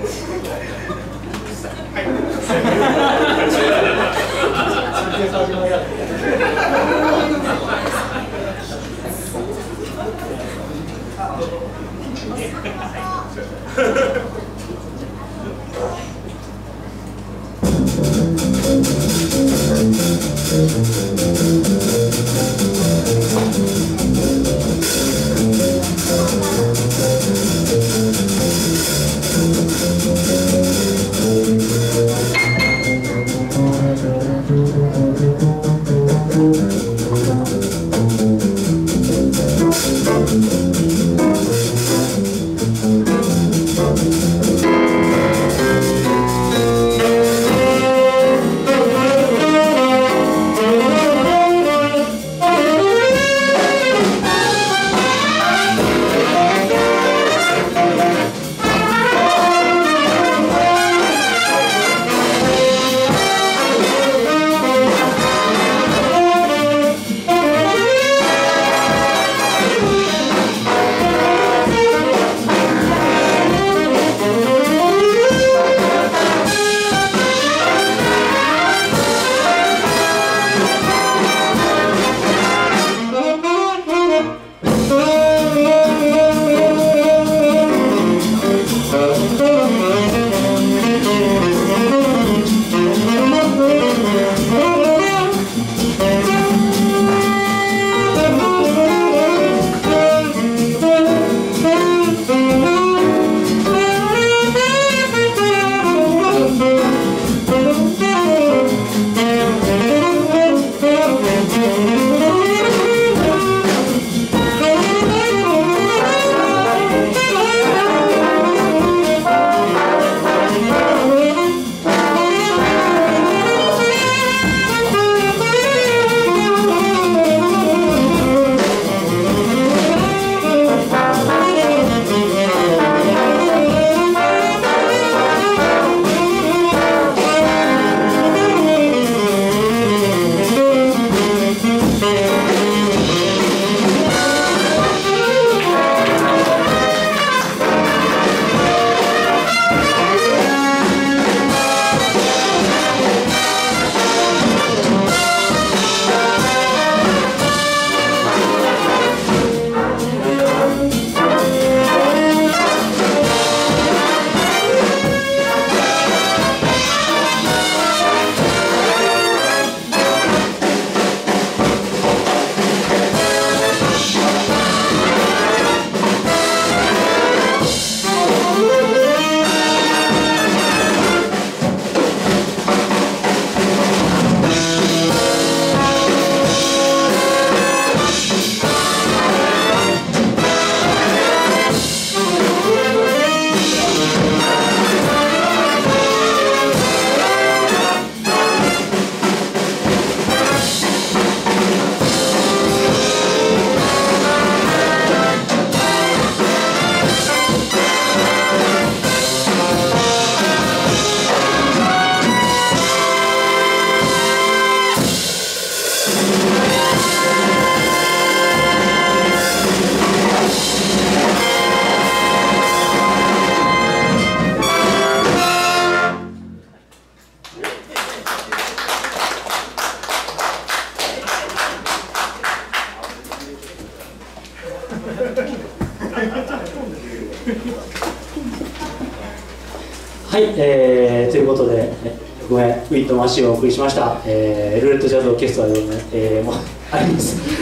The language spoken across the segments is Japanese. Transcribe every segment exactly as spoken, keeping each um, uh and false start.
はい、えー、ということで、ごめん、ウィットマシンをお送りしました、えー、ルーレットジャズオーケストラで、ねえー、もうあります。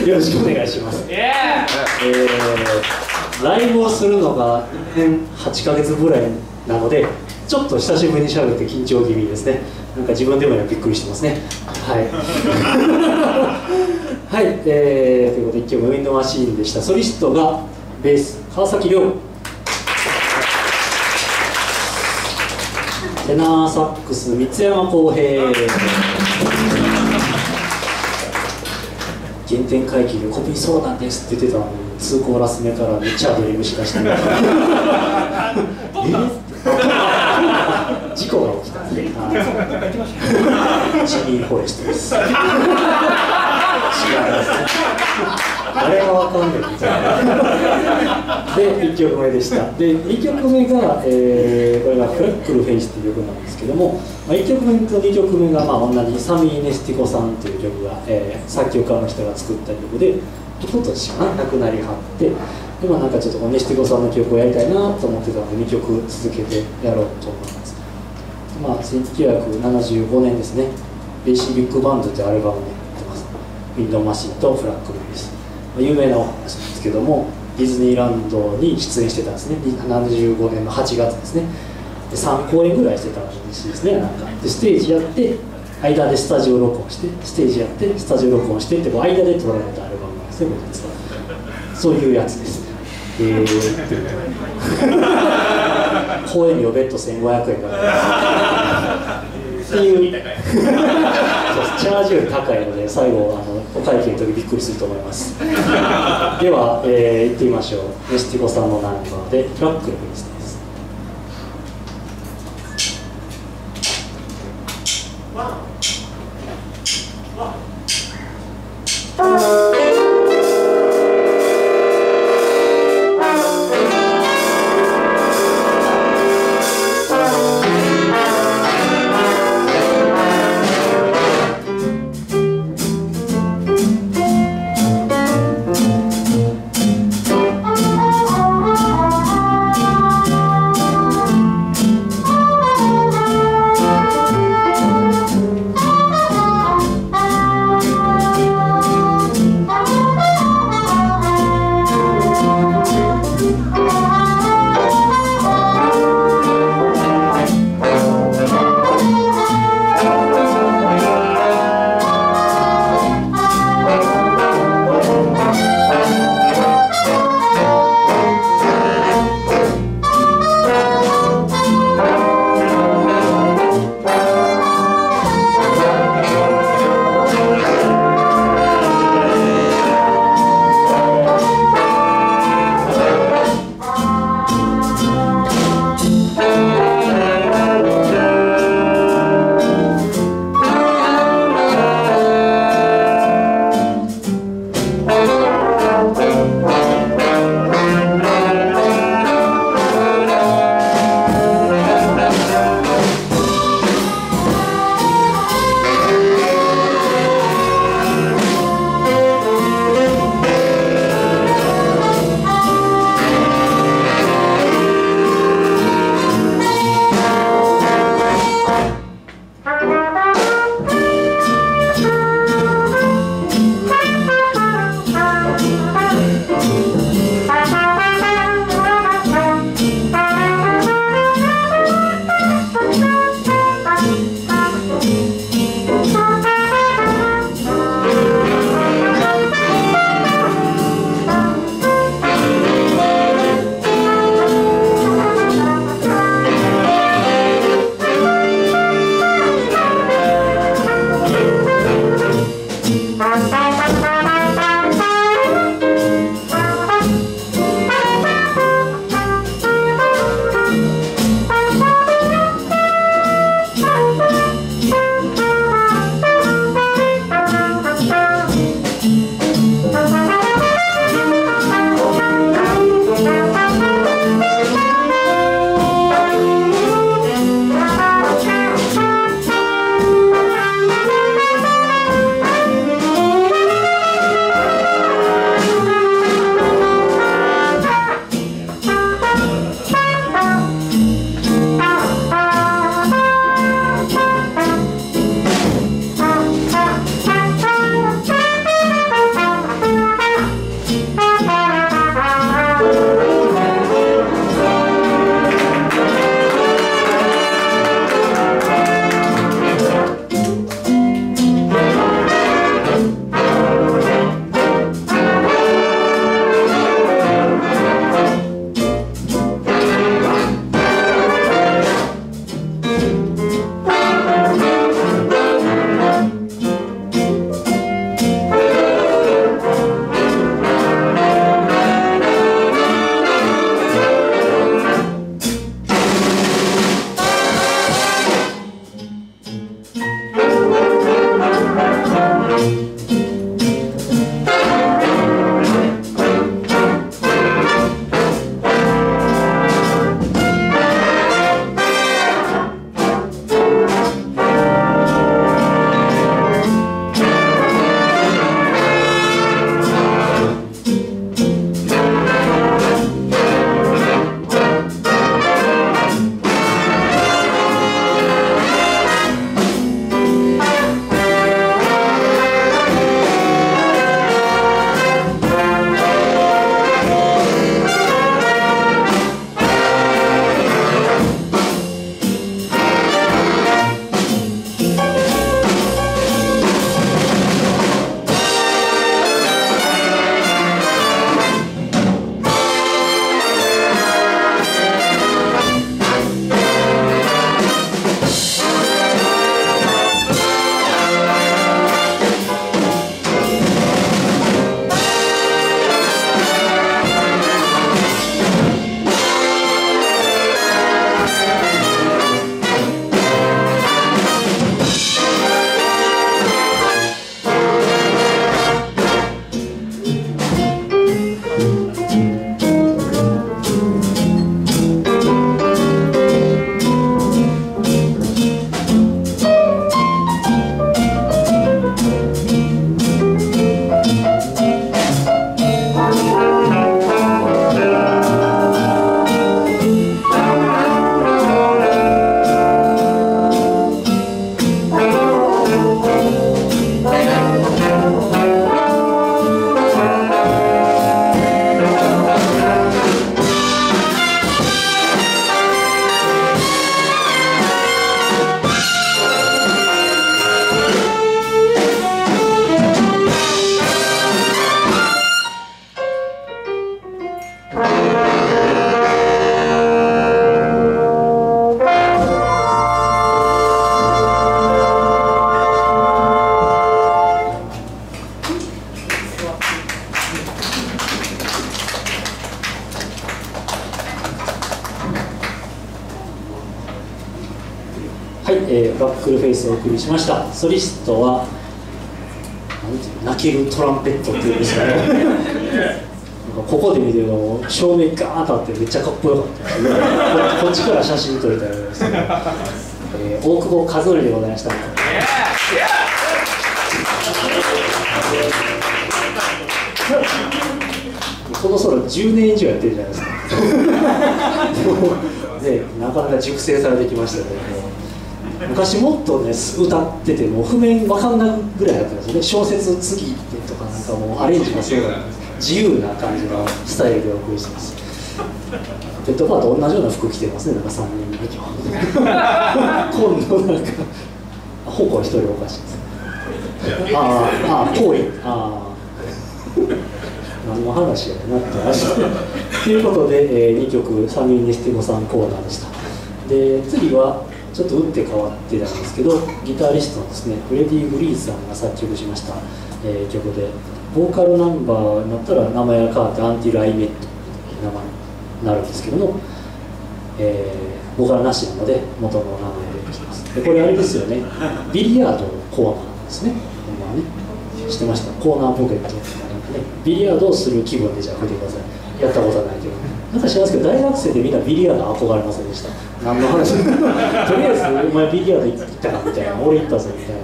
よろしくお願いします。えー、ライブをするのがいちねんはちかげつぐらいなので、ちょっと久しぶりにしゃべって緊張気味ですね。なんか自分でもびっくりしてますね。はい。はい、えー、ということでいっきょくウィンドマシーンでした。ソリストがベース川崎亮、テナーサックス三山康平、原点回帰でコピーそうなんですって言ってたのににコーラス目からめっちゃアドリブしかしてないえ事故が起きたんで、ジミー・フォレストです。違いますあれがわかんないみたいな。でいっきょくめでした。でにきょくめが、えー、これがフラックルフェイスっていう曲なんですけども、まあ、いっきょくめとにきょくめがまあ同じサミー・ネスティコさんという曲が、えー、作曲家の人が作った曲で、一昨年かな亡くなりはって、今なんかちょっとネスティコさんの曲をやりたいなと思ってたのでにきょく続けてやろうと思います。まあ、せんきゅうひゃくななじゅうごねんですね、ベーシービッグバンドというアルバムでやってます。ウィンドマシンとフラッグフェイス、まあ、有名なお話なんですけども、ディズニーランドに出演してたんですね。ななじゅうごねんのはちがつですね。でさんこうえんぐらいしてたらしいですね。なんかでステージやって間でスタジオ録音して、ステージやってスタジオ録音してって、こう間で撮られたアルバムなんですね、実は。そういうやつです。えー、公演料別途せんごひゃくえんからっていうチャージより高いので、最後あのお会計の時びっくりすると思いますでは、えー、行ってみましょう。ネスティコさんのナンバーでフラッグフェイスです。 「 えー、バックルフェイスをお送りしました。ソリストはなんていう泣けるトランペットっていうんですかねここで見てるの照明ガーンとあってめっちゃかっこよかったですねこっちから写真撮れたようですね、えー、大久保和則でございました。このソロじゅうねん以上やってるじゃないですかでなかなか熟成されてきましたけど、昔もっとね歌ってても譜面分かんないぐらいやってますよね。小説次ってとかなんかもうアレンジがすごい自由な感じのスタイルでお送りしてます。ペットバーと同じような服着てますね、なんかさんにんだけは今度なんか方向一人おかしいです。ああ、行為ああ何の話やなって話ということで、えー、にきょくサミー・ネスティゴさんコーナーでした。で次はちょっと打って変わってたんですけど、ギタリストのですねフレディ・グリーさんが作曲しました、えー、曲で、ボーカルナンバーになったら名前が変わってアンティ・ライメットという名前になるんですけども、えー、ボーカルなしなので元の名前でいきます。でこれあれですよね、ビリヤードのコーナーなんですね。ほんまはね知ってました。コーナーポケットってなんかね、ビリヤードをする気分でじゃあ振ってください。やったことはないけど、なんか知らないですけど大学生でみんなビリヤード憧れませんでした？何の話とりあえずお前ビリヤード行ったかみたいな、俺行ったぞみたい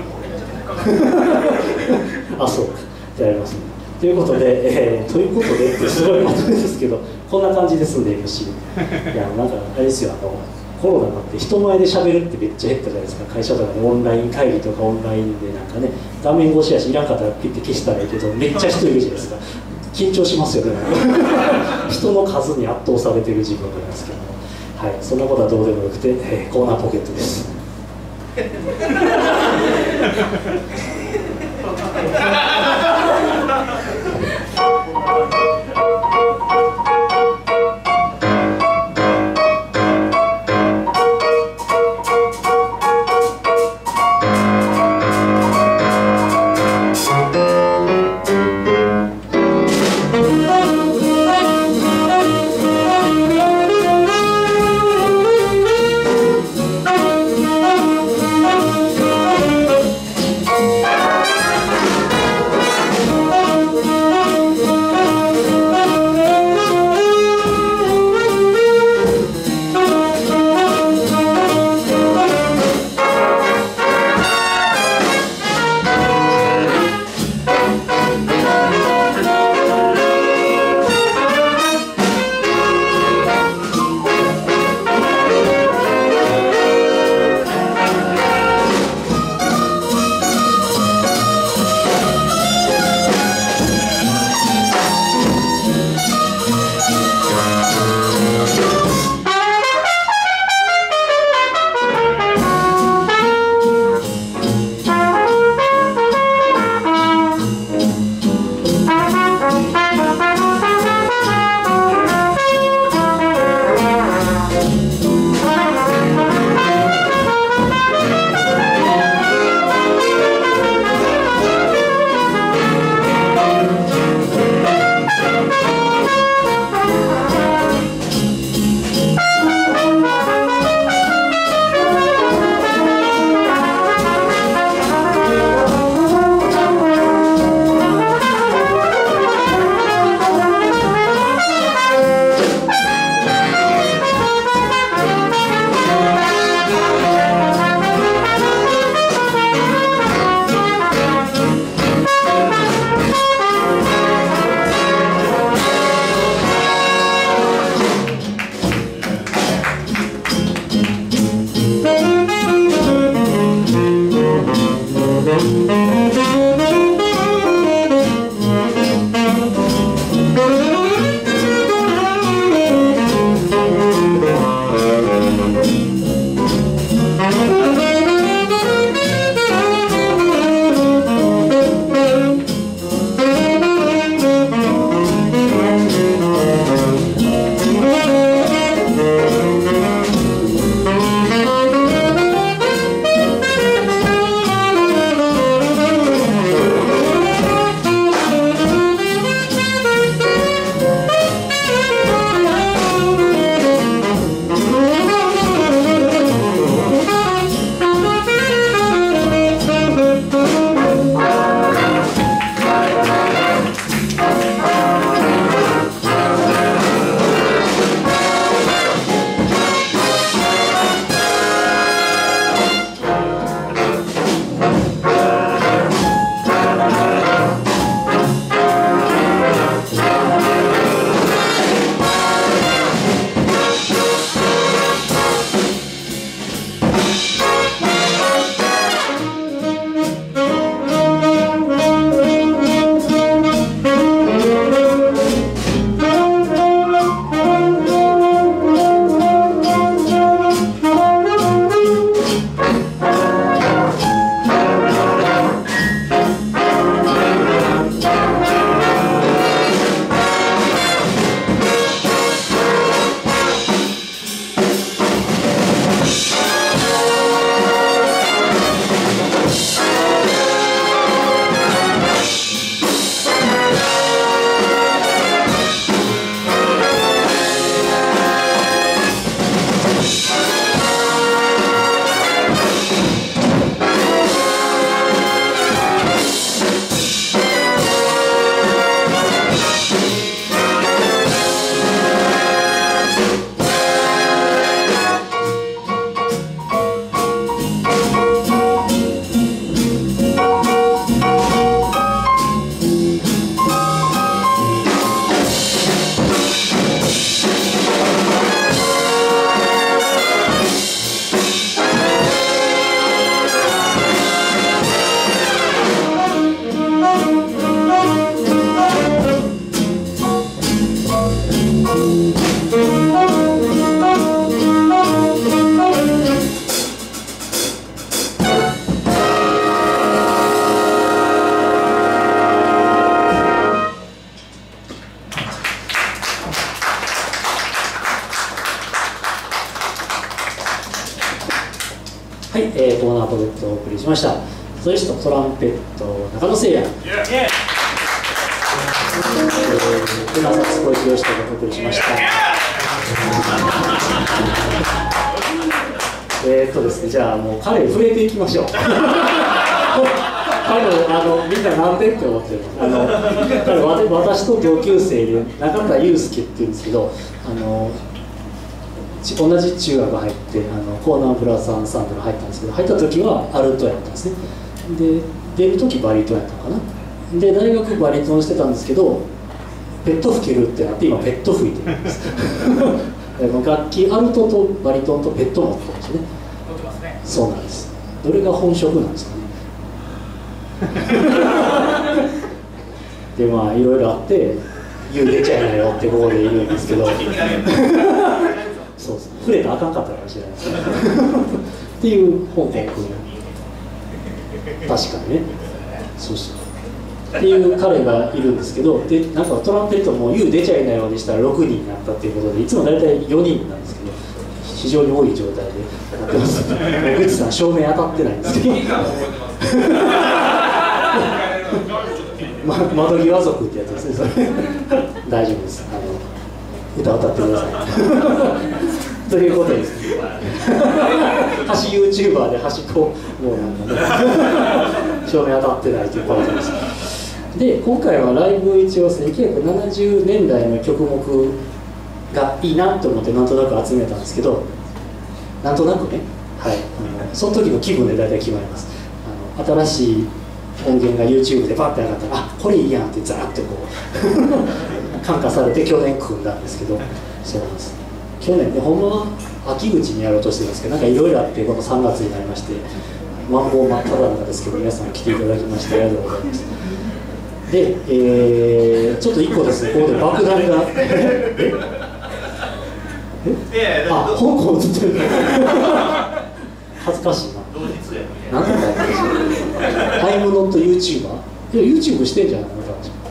なあ、そうってやりますね。ということで、えー、ということでってすごいまとめですけど、こんな感じですんで エムシー いやなんかあれですよ、あのコロナになって人前で喋るってめっちゃ減ったじゃないですか。会社とかでオンライン会議とかオンラインでなんかね、画面越しやしいらんかったらピッて消したらいいけど、めっちゃ人いるじゃないですか。緊張しますよね人の数に圧倒されてる自分なんですけど、はい、そんなことはどうでもよくて、えー、コーナーポケットですはい、えー、コーナープロジェクトをお送りしました。ソリストトランペット中野誠也、えー、船里小一をしてお送りしました。えーっとですね、じゃあもう彼に触れていきましょう。彼あのみんななんでって思ってるあの彼私と同級生で中田祐介っていうんですけど、あの同じ中学入ってあのコーナーブラスアンサンブル入ったんですけど、入った時はアルトやったんですね。で出る時バリトンやったのかな。で大学バリトンしてたんですけど、ペット吹けるってなって今ペット吹いてるんです楽器アルトとバリトンとペット持ってるんですね。持ってますね。そうなんです。どれが本職なんですかね。でまあいろいろあって「言う出ちゃいなよ」ってここでいるんですけどそうです、触れたらあかんかったかもしれないですねっていう香港君、確かにね、そうそうっていう彼がいるんですけど、でなんかトランペットも「言う出ちゃいなよ」にしたらろくにんになったっていうことで、いつも大体よにんなんですけど非常に多い状態でなってます。グッチさん照明当たってないんですけどま、窓際族ってやつですね、それ大丈夫です、あの歌を歌ってくださいということです端 YouTuber で端っこもうなんかね照明当たってないというパターンです。で今回はライブ一応せんきゅうひゃくななじゅうねんだいの曲目がいいなと思ってなんとなく集めたんですけど、なんとなくね、はい、あのその時の気分で大体決まります。あの新しい音源が YouTube でバッて上がったら「あこれいいやん」ってザーッとこう感化されて去年組んだんですけど、そうなんです。去年ね、ほんまは秋口にやろうとしてるんですけど、なんかいろいろあってこのさんがつになりまして、マンボウ真っただ中ですけど皆さん来ていただきましてありがとうございます。で、えー、ちょっといっこですね、ここで爆弾がええあ、香港映ってる恥ずかしいな。何とかやってるし、アイムノット YouTuber？ いや YouTube してんじゃないの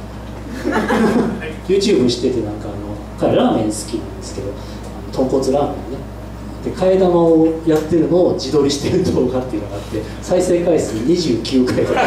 YouTube してて、なんかあの彼ラーメン好きなんですけど、豚骨ラーメンねで替え玉をやってるのを自撮りしてる動画っていうのがあって、再生回数にじゅうきゅうかいとか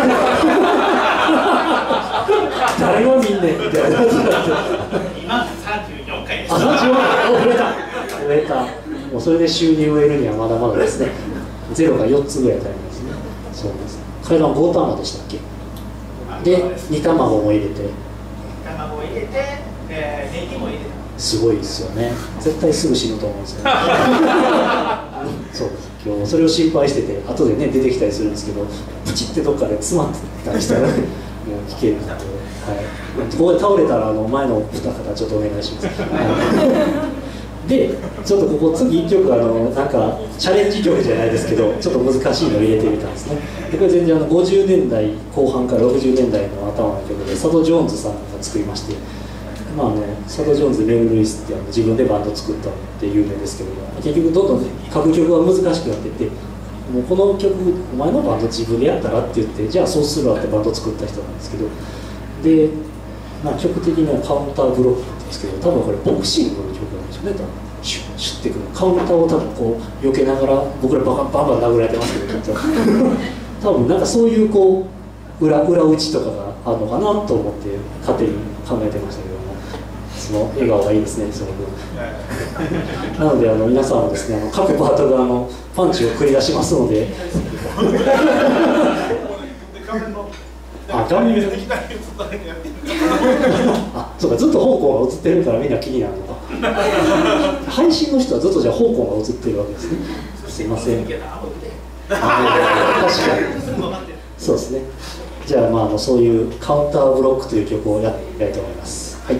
誰が見んねんみたいな今さんじゅうよんかいです。 あ、さんじゅうよんかい、お、増えた増えた。もうそれで収入を得るにはまだまだですね。ゼロがよっつぐらい足りないですね。そうです。替え玉ご玉でしたっけ。で煮卵も入れて卵を入れて、えー、ネギも入れた。 すごいですよね。絶対すぐ死ぬと思うんですよ、ね、そうです。今日それを心配してて後でね出てきたりするんですけど、プチってどっかで詰まってたりしたらもう危険なので、はい、ここで倒れたらあの前のお二方ちょっとお願いします。でちょっとここ次いっきょくあのなんかチャレンジ曲じゃないですけどちょっと難しいのを入れてみたんですね。でこれ全然あのごじゅうねんだいこう半からろくじゅうねんだいの頭の曲で佐渡ジョーンズさんが作りまして、まああの佐渡ジョーンズ、メル・ルイスってあの自分でバンド作ったって有名ですけども、結局どんどん、ね、書く曲が難しくなっていって、もうこの曲お前のバンド自分でやったらって言って、じゃあそうするわってバンド作った人なんですけど、で、まあ、曲的にはカウンターブロックって言うんですけど、多分これボクシングの曲なんですよね。多分シュッシュッてくるカウンターを多分こう避けながら僕らバカバンバン殴られてますけど多分なんかそういうこう裏裏打ちとかがあるのかなと思って勝手に考えてましたけども、その笑顔がいいですね、すごく。なのであの皆さんはですね、あの各パートがあのパンチを繰り出しますのであ、画面あ、そうか、ずっと香港が映ってるからみんな気になるのか配信の人はずっとじゃあ香港が映ってるわけですね。すいません。あ、確かにそうですね。じゃあ、まあ、あのそういうカウンターブロックという曲をやってみたいと思います。はい。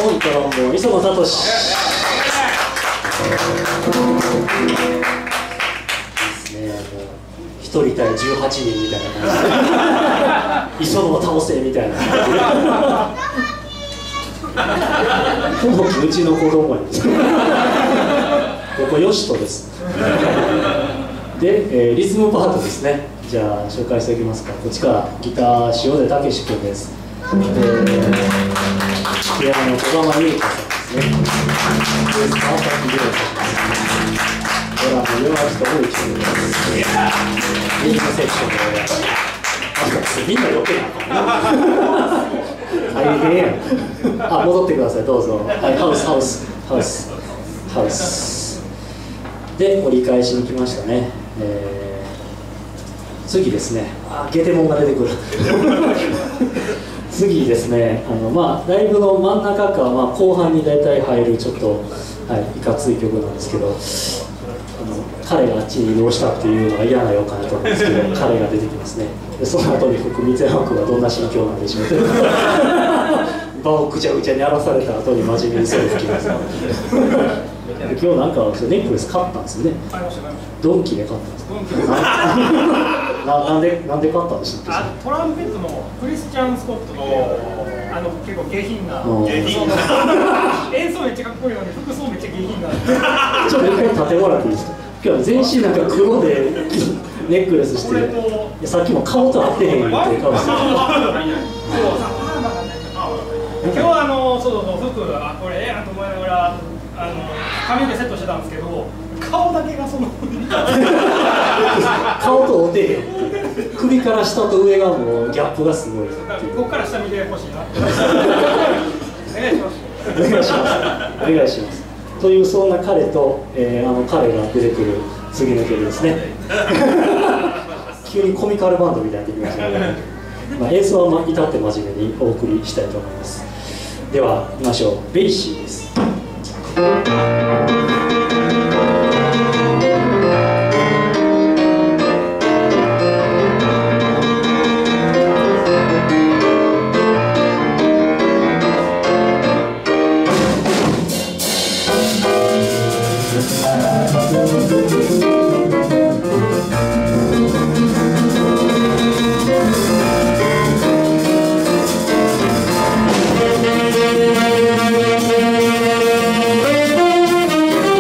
本トロンボーン磯野聡。一人対じゅうはちにんみたいな感じで磯野を倒せみたいなほぼうちの子供にここヨシトですで、えー、リズムパートですね。じゃあ紹介しておきますか。こっちからギター塩出武志君です。でピアノ小川優香さんですね。ベース川崎亮さんです。ドラム岩城智之君です。リズムセクションでみんなよけな大変やんあ、戻ってください、どうぞ。はい、ハウスハウスハウスハウスで折り返しに来ましたね。えー、次ですね。あ、ゲテモンが出てくる次ですね。あのまあライブの真ん中か、まあ、後半に大体入るちょっと、はい、いかつい曲なんですけど、あの彼があっちに移動したっていうのが嫌な予感だと思うんですけど彼が出てきますね。でその後に福光山君がどんな心境なんでしょうという場をぐちゃぐちゃに荒らされた後に真面目にそう吹きます今日なんかネックレス買ったんですよね。ドンキで買ったんですか。な, なんでなんで買ったんでしたっけ。 あ、トランペットのクリスチャン・スコットのあの結構下品な演奏めっちゃかっこいいのに服装めっちゃ下品なちょっと一回立てもらっていいですか。今日全身なんか黒でネックレスしていやさっきも顔と合ってへんって顔して今日はあのそうそう服あこれええなと思いながらあの髪の毛セットしてたんですけど顔だけがその顔と合ってへん首から下と上がもうギャップがすごい。ここから下見てほしいなお願いしますお願いしますお願いしますというそんな彼と、えー、あの彼が出てくる次の曲ですね急にコミカルバンドみたいになってきましたので、まあ、演奏は至って真面目にお送りしたいと思います。では行きましょう。ベイシーです。 Thank you.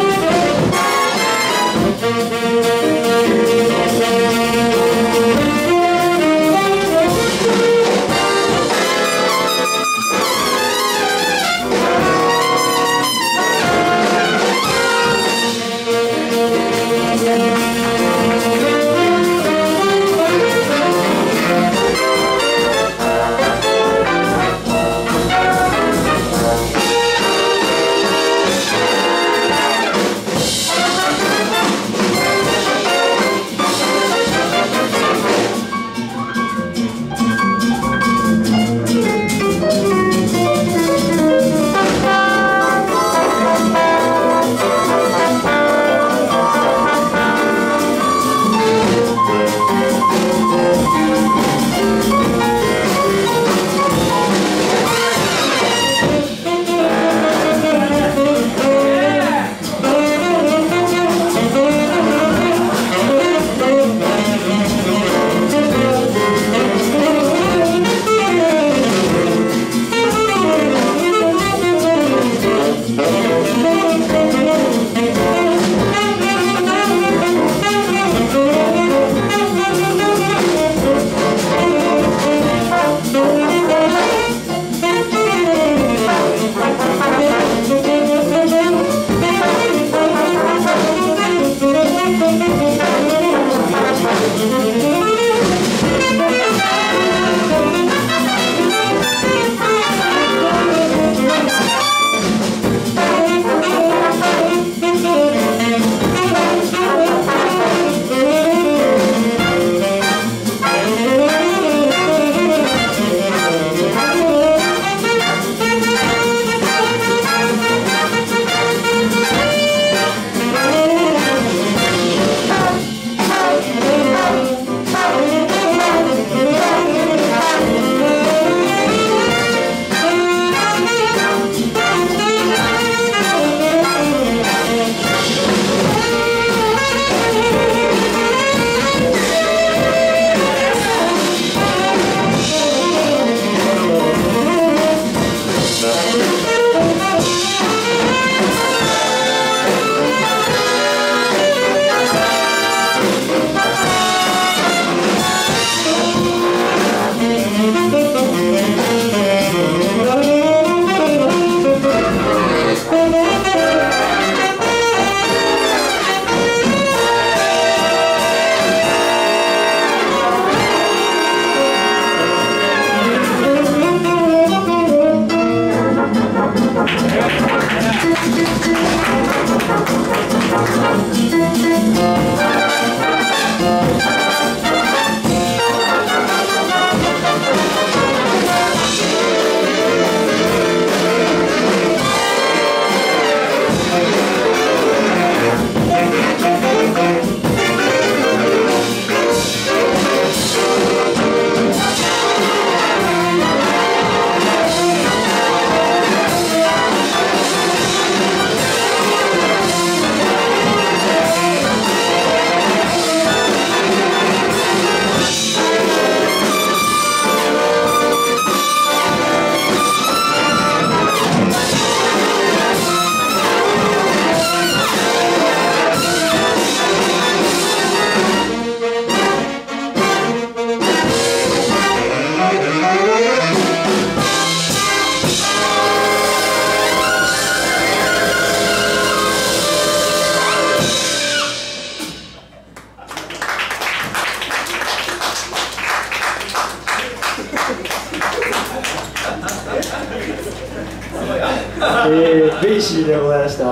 えー、ベイシーでございました。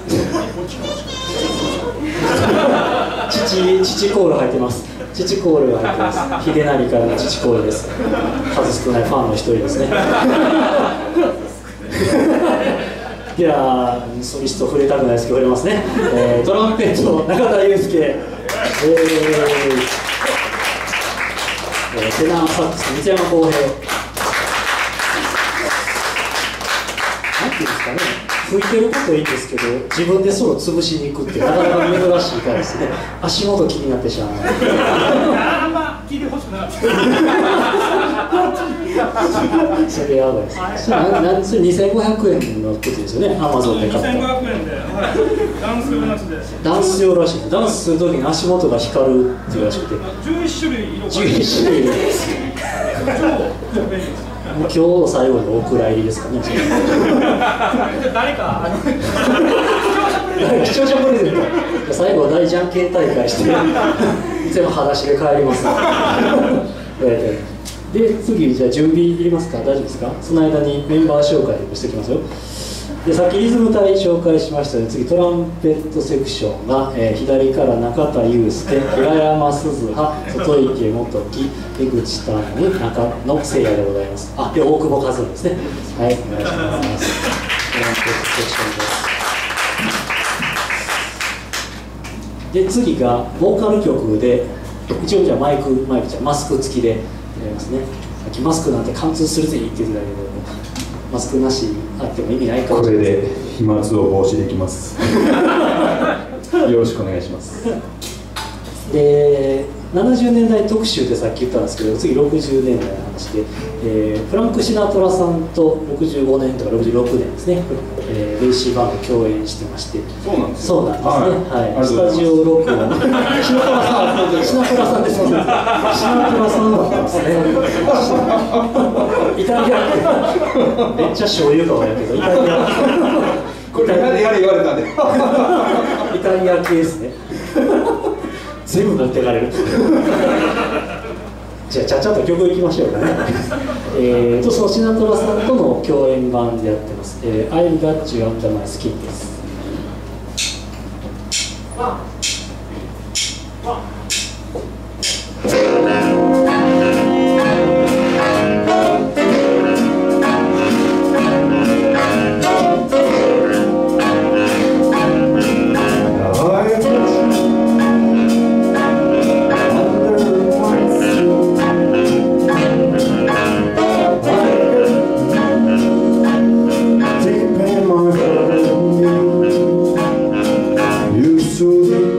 父、父コール入ってます。父コールが入ってます。秀成からの父コールです。数少ないファンの一人ですね。では、ソリスト触れたくないですけど、触れますね。えー、トランペット、中田祐介。えー、テナーサックス、三山浩平。なんていうんですかね、吹いてることいいんですけど、自分でソロ潰しに行くって、なかなか珍しいからですね、足元気になってしまう。 あんま聞いてほしくなかった。 それやばいです。それなんそれにせんごひゃくえんの靴ですよね、アマゾンで買った。 にせんごひゃくえんで、はい、ダンス用のやつで。 ダンス用らしい。ダンスするときに足元が光るっていうらしくて。 じゅういち種類色が。 じゅういち種類。もう今日の最後にお蔵入りですかね。 誰かあの視聴者プレゼント。最後は大じゃんけん大会して、いつも裸足で帰ります。で、次、じゃあ準備いりますか？大丈夫ですか？その間にメンバー紹介をしておきますよ。で、さっきリズム隊紹介しましたので、次トランペットセクションが、えー、左から中田祐介、平山鈴葉、外池元樹、江口丹中野聖也でございます。あ、で、大久保和夫ですね。はい、お願いします。トランペットセクションです。で、次がボーカル曲で、一応じゃあマイク、マイクじゃマスク付きでやりますね。さっきマスクなんて貫通するぜって言ってたけど、マスクなしあっても意味ないかもしれない。 これで飛沫を防止できます。よろしくお願いします。 で、ななじゅうねんだい特集ってさっき言ったんですけど、次ろくじゅうねんだいの話で、えー、フランク・シナトラさんとろくじゅうごねんとかろくじゅうろくねんですね、えー、レイシーバンド共演してまして。 そうなんですそうなんですね。はい、はい、スタジオ録音。シナトラさん、シナトラさんです。シナトラさんだったんですね。イタリアめっちゃ醤油顔やけど、イタリア。 これ何でやれ言われたんで。 イタリア系ですね。全部持ってかれる。じゃあちゃちゃっと曲いきましょうかね。えーとそのシナトラさんとの共演版でやってます。えー、I've Got You Under My Skin です。 You so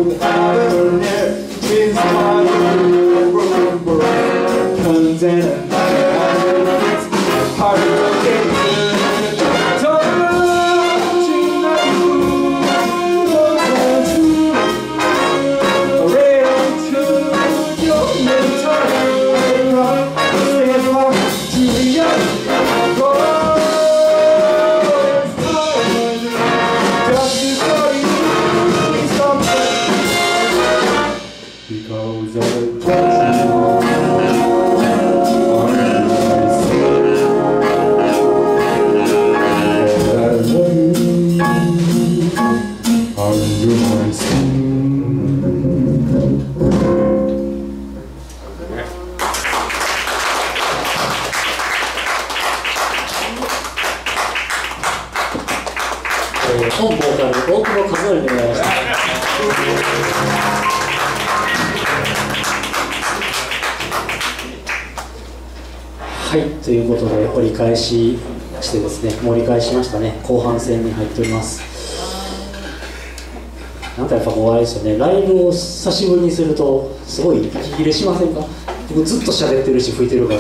you haven't yet. Since my broken bird comes in and night, hard to look at me. Touching that blue, love true. Ready to your mentor, stand up to the end. Go. Because I trust 本ボーカル大久保和則でございました。はい、ということで折り返ししてですね、盛り返しましたね。後半戦に入っております。なんかやっぱこうあれですよね、ライブを久しぶりにするとすごい息切れしませんか？僕ずっと喋ってるし吹いてるから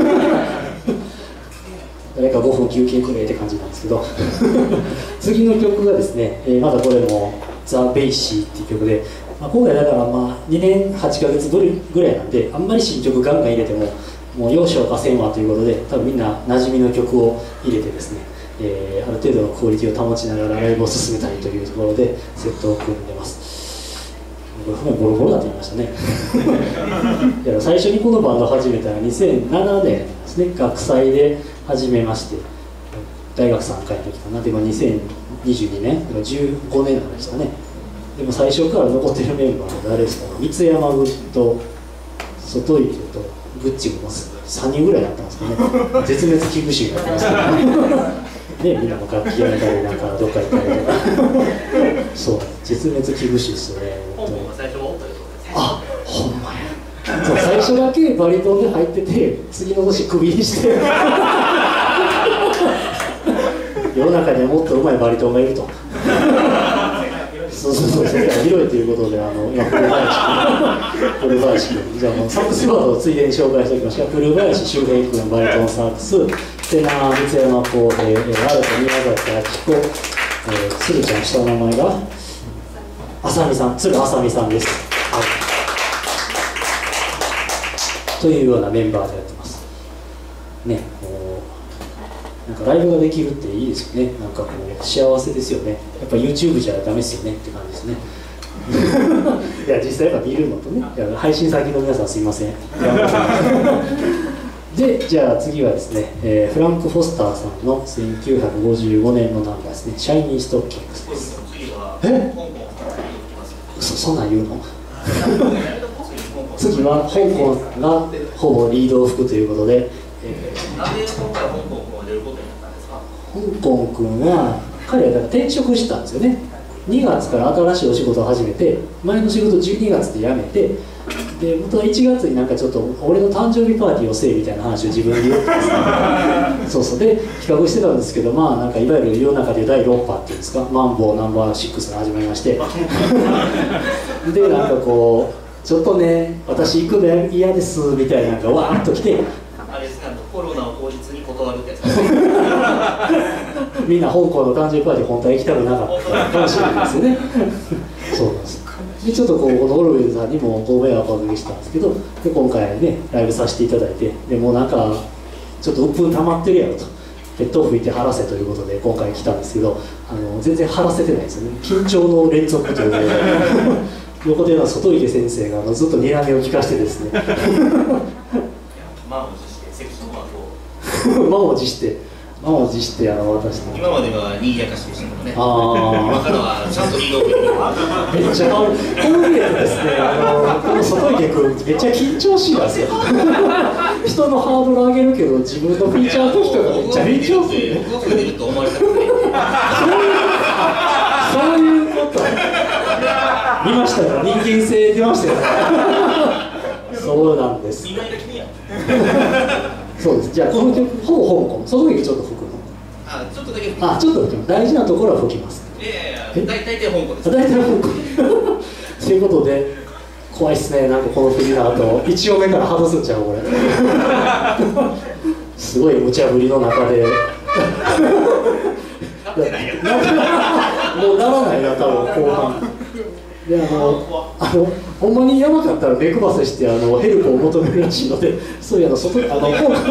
誰かごふん休憩くれって感じなんですけど次の曲がですね、えー、まだこれもザ・ベイシーっていう曲で、まあ、今回だからまあにねんはちかげつぶりぐらいなんで、あんまり新曲ガンガン入れてももう容赦をかせんわということで、多分みんな馴染みの曲を入れてですね、えー、ある程度のクオリティを保ちながらライブを進めたいというところでセットを組んでます。これボロボロだと言いましたねいや最初にこのバンドを始めたのはにせんななねんですね。学祭で始めまして、大学さんかいの時かな。でもにせんにじゅうにねん、じゅうごねんなんですかね。でも最初から残ってるメンバーは誰ですか？三山口と外池とグッチもさんにんぐらいだったんですかね。絶滅危惧種になってますけどね、みんなも楽器やめたりなんかどっか行ったりとかそう絶滅危惧種ですよね。あ、ほんまや。そう最初だけバリトンで入ってて、次の年クビにして世の中にはもっと上手いバリトンがいるとそうそうそう、世界広いということで、あの今古林君古林君じゃあもうサックスバードをついでに紹介しておきました。古林周平君バリトンサックス、テナー三山浩平、新田宮崎明子、えー、鶴ちゃん下の名前が浅見さん、鶴浅見さんです、はい、というようなメンバーでやってますね。なんかライブができるっていいですよね。なんかこう幸せですよね。やっぱ YouTube じゃダメですよねって感じですねいや実際やっぱ見るのとね、いや配信先の皆さんすいませんで、じゃあ次はですね、えー、フランク・フォスターさんのせんきゅうひゃくごじゅうごねんのナンバーですね、シャイニー・ストッキングスです。えそ, そんなん言うの次は香港がほぼリードを吹くということで、えー、なんで今回香港を出ることになったんですか？香港君は彼はだから転職したんですよね。にがつから新しいお仕事を始めて、前の仕事じゅうにがつで辞めて、で本当はいちがつになんかちょっと俺の誕生日パーティーをせえみたいな話を自分で言ってですねそうそうで企画してたんですけど、まあなんかいわゆる世の中でだいろっぱっていうんですか、マンボウナンバーシックスが始まりましてでなんかこうちょっとね私行くの嫌ですみたいなのがわーっと来て、 あれですね、コロナを口実に断るってやつみんな香港の誕生日パーティー本当は行きたくなかったかもしれないですよねそうなんです。でちょっとこうこのオルウェイズさんにもご迷惑をおかけしたんですけど、で今回ねライブさせていただいて、でもうなんかちょっと鬱憤溜まってるやろと、ペットを拭いて晴らせということで今回来たんですけど、あの全然晴らせてないですよね。緊張の連続ということで横では外池先生があのずっと睨みを聞かしてですね満を持してセクションワークを満を持して満を持してあの渡して、 今までは賑やかしでしたけどね、 あ今からはちゃんとリードを振ってめっちゃこういうやつですね、あのこの外池君めっちゃ緊張しいなんですよ人のハードル上げるけど自分のフィーチャーの人がめっちゃ緊張するね。 僕が出ると思われたくないそういうこと見ましたよ、人間性出ましたよそうなんです。 みんなだけにやそうです。じゃあこの曲ほぼ香港、その時ちょっと吹くの。 あ、ちょっとだけ吹きあ、ちょっと吹きます。大事なところは吹きます。 いやいやいや、大体香港です。 大体香港そということで怖いっすね。なんかこの振りの後いち音目から外すんちゃうこれすごい無茶ぶりの中でなってないやん。 もうならないな多分後半で、あのあのほんまにやばかったら目配せしてあのヘルプを求めるらしいので、そういうあの外あの香港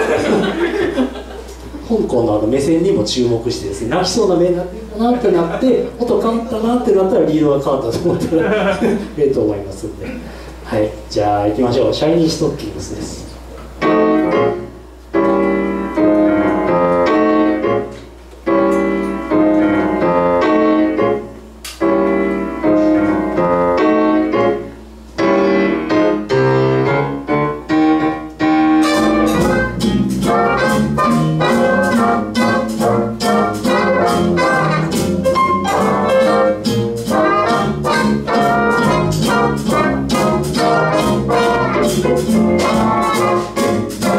香港のあの目線にも注目してですね、泣きそうな目になってるかなってなって音変わったなってなったらリードが変わったと思ったらええと思いますんで、はい、じゃあ行きましょう。シャイニーストッキングスです。 「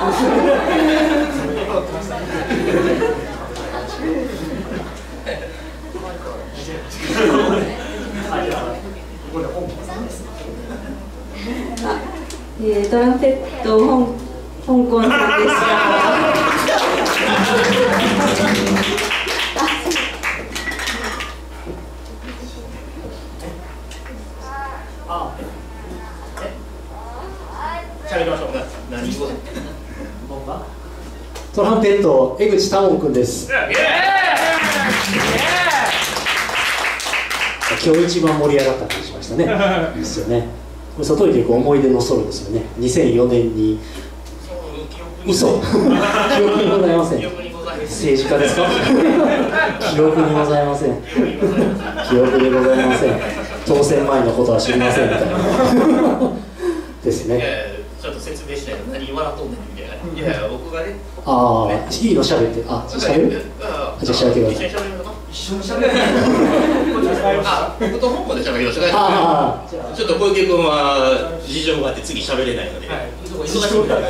えー、トランペット香香港さんでした。 あ、喋りましょう。何語？ トランペット江口多門くんです。今日一番盛り上がった感じしましたね。いいですよね。これ外に結構思い出のソロですよね。にせんよねんに嘘記憶にございません。政治家ですか？記憶にございません。記憶にございません。当選前のことは知りませんみたいなですね。 ちょっと説明しないと何笑っとんねんみたいな。いやいや僕がね。 ああ、いいの喋って。あ、喋る？じゃあ喋ってください。 一緒に喋るのか？一緒に喋る。あ、僕と香港で喋りました。 ああ、 ちょっと小池君は事情があって次喋れないので。忙しい。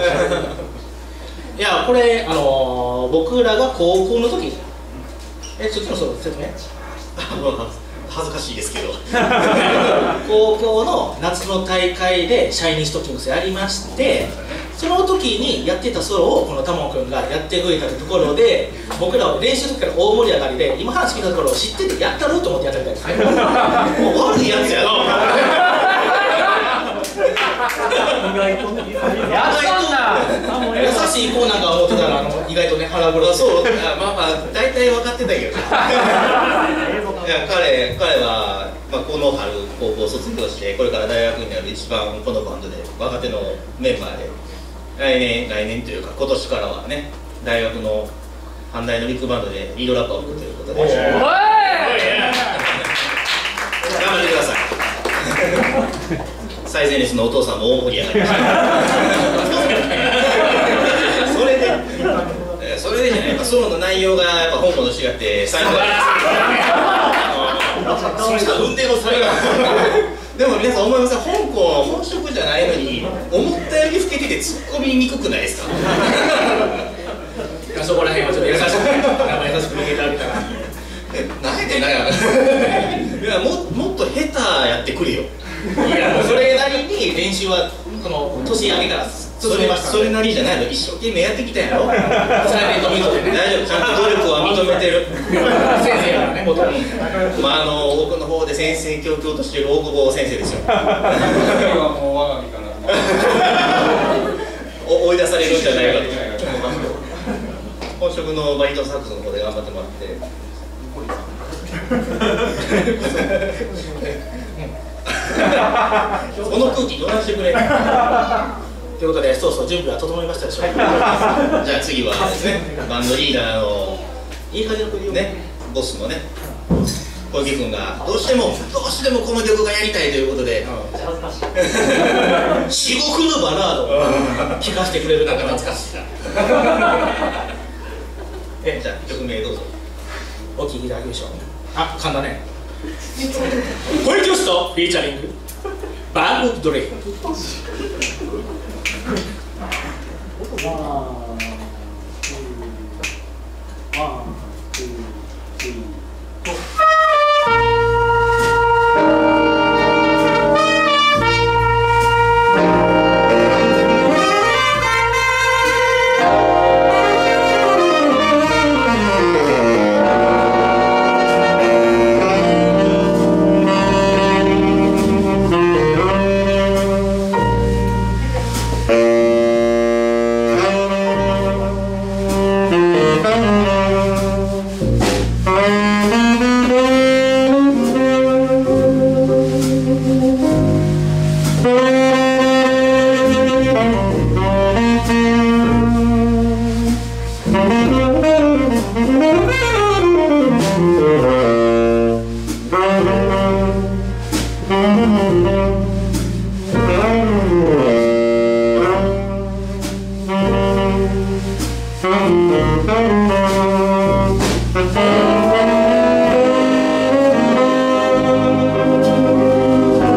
いやこれあの僕らが高校の時。え、そっちのそう説明？恥ずかしいですけど高校の夏の大会でシャイニーストッキングスやりまして、その時にやってたソロをこのタモン君がやってくれたところで、僕らは練習の時から大盛り上がりで、今話聞いたところを知っててやったろうと思ってやったみたいです。もう悪いやつやろ。意外とね、優しい子なんか思ってたら、あの意外とね腹黒そう。まあまあ大体分かってたけど。いや彼彼は、まあ、この春高校卒業してこれから大学になる一番このバンドで若手のメンバーで、来年来年というか今年からはね大学の阪大のビッグバンドでリードラッパーを置くということで、頑張ってください。最前列のお父さんも大盛り上がりました。それでそれでじゃない、やっぱソロの内容がやっぱ本物と違って最高です。それしか運転の才能。でも皆さん思いません？香港本職じゃないのに思ったより老けてて突っ込みにくくないですか？そこら辺はちょっと優しく優しく向けてあげたら。何やってんだよ。いやももっと下手やってくれよ。いやもうそれなりに練習はこの年明けから進めました。それなりじゃないの、一生懸命やってきたやろ。大丈夫、ちゃんと努力は認めてる。先生からね、元に。まああの僕の方で先生教教としている大久保先生ですよ。もう我が身かな。追い出されるんじゃないかと。本職のバリトンサックスの方で頑張ってもらって。この空気どないしてくれ。ということで、そうそう準備は整いましたでしょうか。じゃあ次はですね、バンドリーダーのいい感じのね、ボスのね小池君がどうしてもどうしてもこの曲がやりたいということで、至極のバラードを聴かせてくれる。なんか懐かしいな。え、じゃあ曲名どうぞ。お聴きいただきましょう。あ、噛んだね。ポイキョストフィーチャリングバーグドレイ。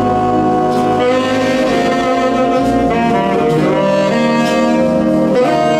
Oh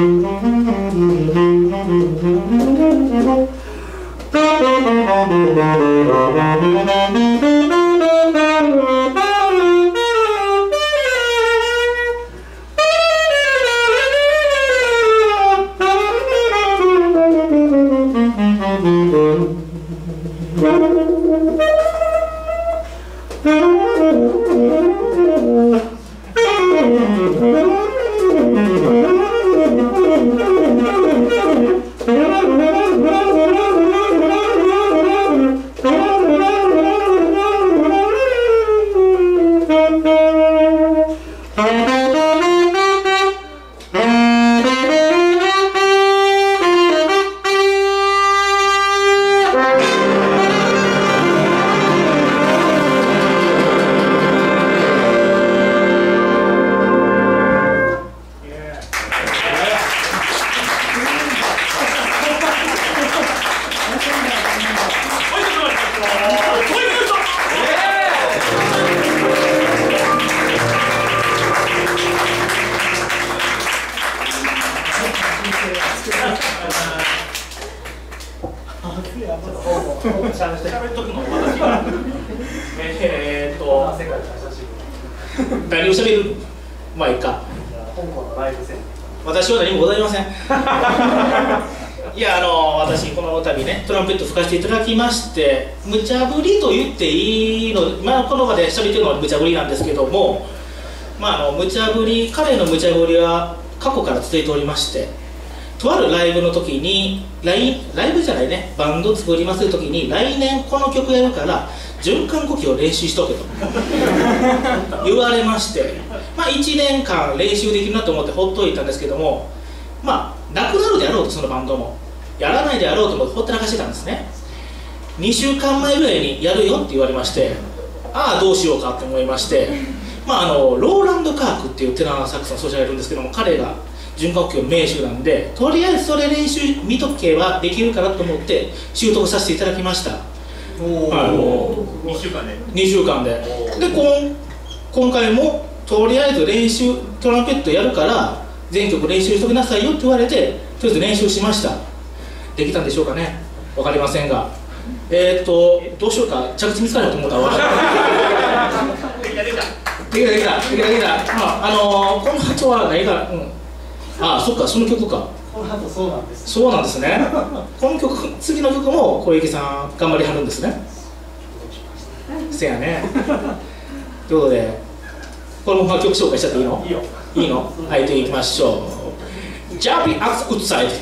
喋っとくの私がえーっと何を喋るまあいいか私は何もございませんいやあの私この度ねトランペット吹かせていただきまして無茶ぶりと言っていいの、まあ、この場で喋ってるのは無茶ぶりなんですけども、まあ、あの無茶ぶり彼の無茶ぶりは過去から続いておりまして、とあるライブの時にライ、ライブじゃないねバンド作りますと時に来年この曲やるから循環呼吸を練習しとけと言われまして、まあ、いちねんかん練習できるなと思ってほっといたんですけども、まあなくなるであろうとそのバンドもやらないであろうと思ってほったらかしてたんですね。にしゅうかんまえぐらいにやるよって言われまして、ああどうしようかと思いまして、まあ、あのローランド・カークっていうテナーサックスの奏者がいるんですけども、彼が循環呼吸の名手なんで、とりあえずそれ練習見とけばできるかなと思って習得させていただきました。はい、にしゅうかんでにしゅうかんでで今今回もとりあえず練習トランペットやるから全曲練習しときなさいよって言われて、とりあえず練習しました。できたんでしょうかね、分かりませんが、えー、っとどうしようか、着地見つかると思ったらできたできたできたできたできたできた、あのー、この後は何か、うん、ああそっかその曲か、 この後そうなんです。 そうなんですねこの曲次の曲も小池さん頑張りはるんですね。せやねということでこのまま曲紹介しちゃっていいの？いいよ。いいの？はい、でいきましょう。ジャンピングアップウッドサイド。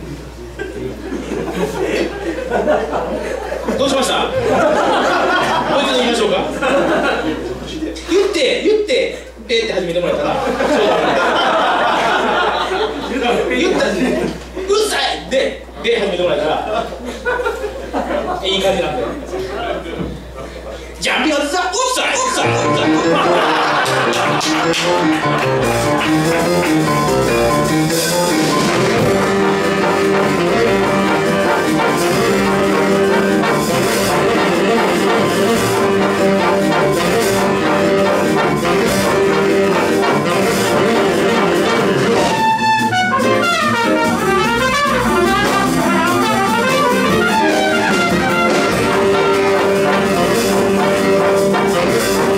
どうしました？もう一度言いましょうか。言って言ってでって始めてもらったら。言ったうっさいでで始めてもらえたらいい感じなんで。ジャンピングアップウッドサイド。ウッサイウッサイウッサ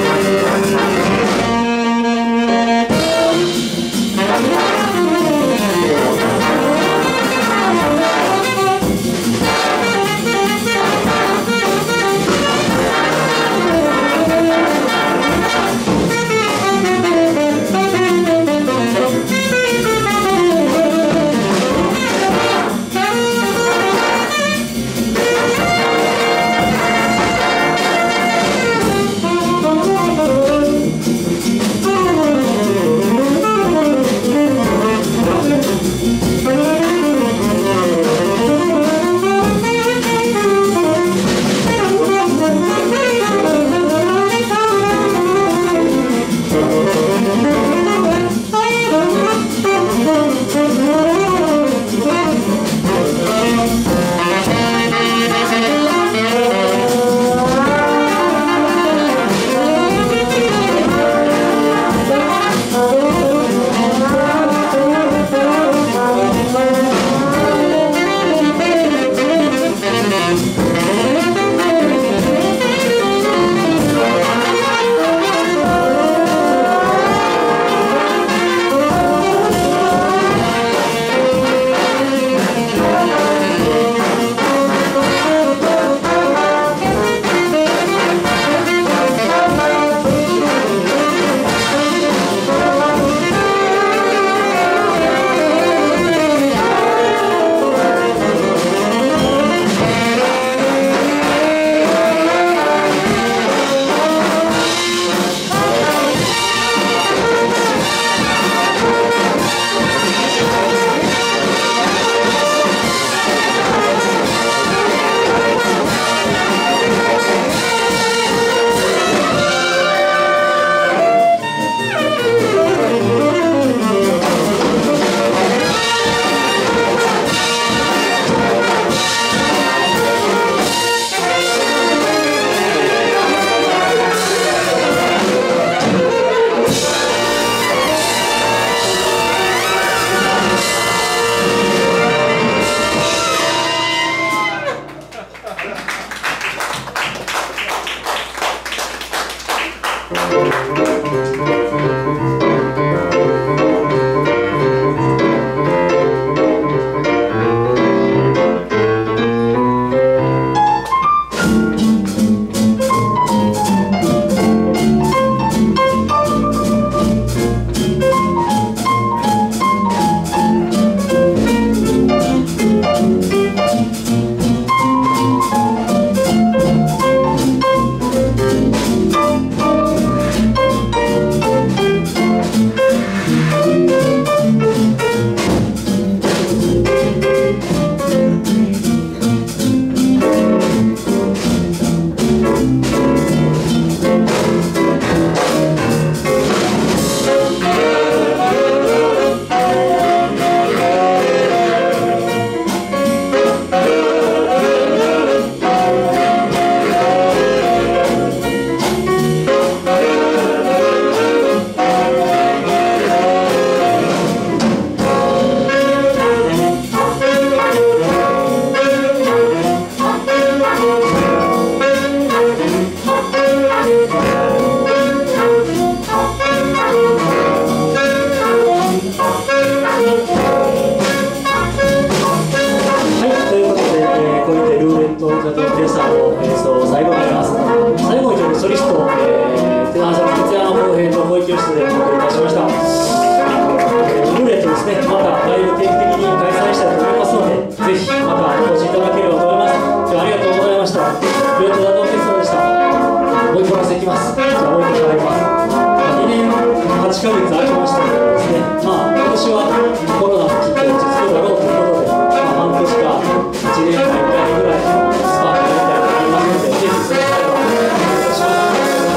イ年はコロナもきっと落ち着くだろうということで、まあ、半年かいちねんかいっかいぐらいのスパンでやりたいと思いますので、ぜひその際はお願いします。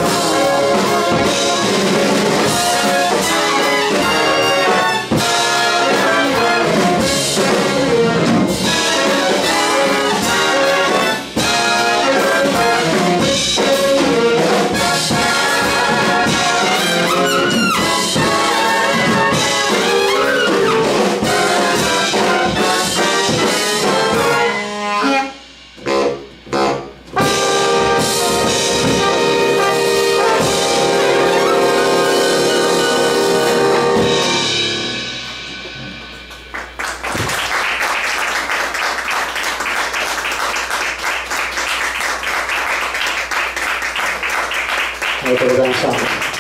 ありがとうございました。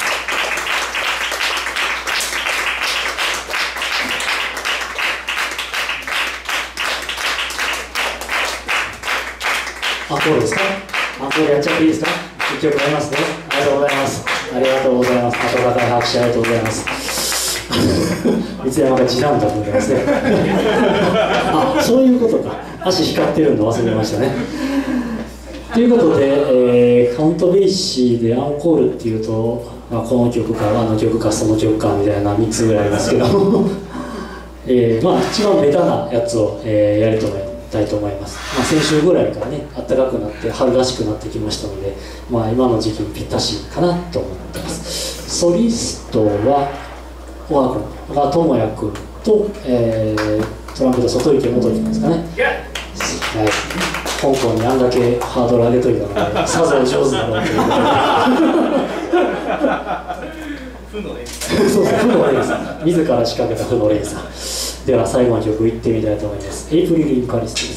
アンコールですか？アンコールやっちゃっていいですか？一曲やりますね。ありがとうございます。ありがとうございます。温かい拍手ありがとうございます。三山が地団だと思いますね。あ、そういうことか。足光ってるの忘れましたね。ということで、えー、カウントベーシーでアンコールっていうと、まあ、この曲かあの曲かその曲かみたいなみっつぐらいありますけど、えーまあ、一番ベタなやつを、えー、やりとめたいと思います。まあ、先週ぐらいからね暖かくなって春らしくなってきましたので、まあ、今の時期にぴったしかなと思ってます。ソリストは小川君が智也君と、えー、トランペット外池元樹ですかね。はい、香港にあんだけハードル上げといたので、さぞ上手だろうということで。負の連鎖。そうそう、負の連鎖。自ら仕掛けた負の連鎖。では、最後の曲いってみたいと思います。エイプリル・インカリストです。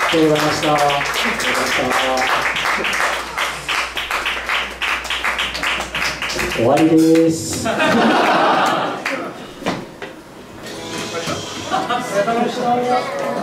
がとうございました。ありがとうございました。終わりです。 ありがとうございました。